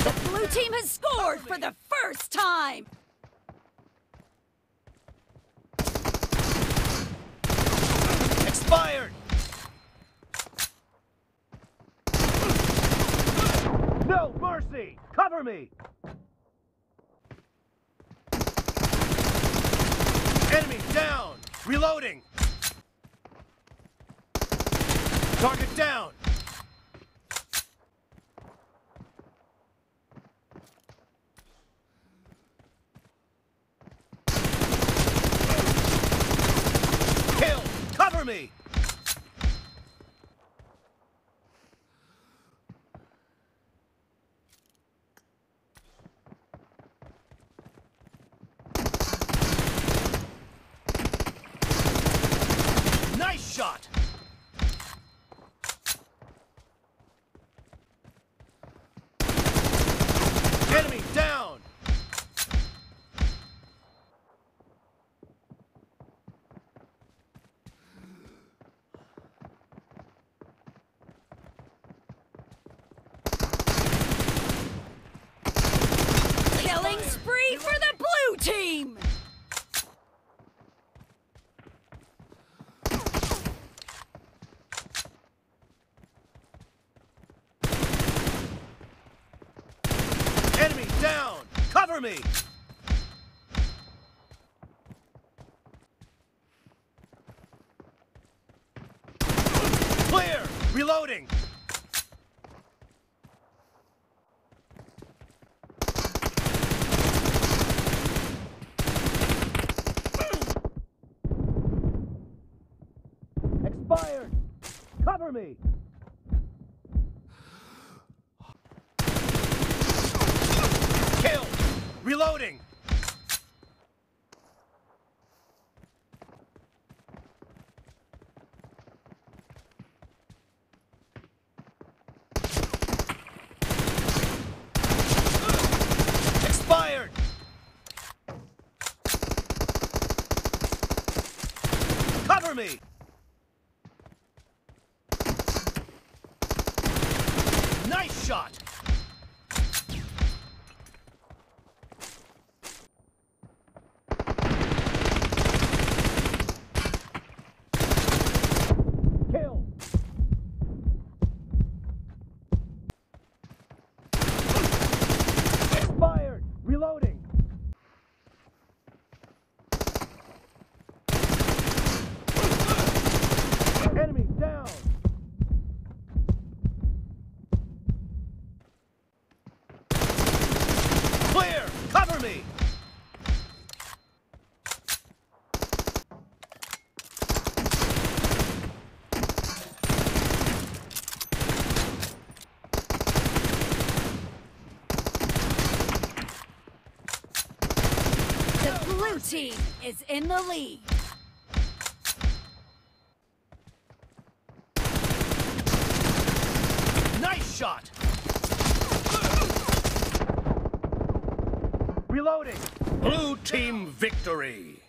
The blue team has scored for the first time! Expired! No mercy! Cover me! Enemy down! Reloading! Target down! Kill! Cover me! Nice shot! Enemy down! Killing spree for the blue team! Enemy down! Cover me! Clear! Reloading! Expired! Cover me! Kill! Reloading! Expired! Cover me! Nice shot! Kill! Expired! Reloading! Enemy down! Clear! Cover me! The blue team is in the lead. Nice shot! Reloading! Blue team victory!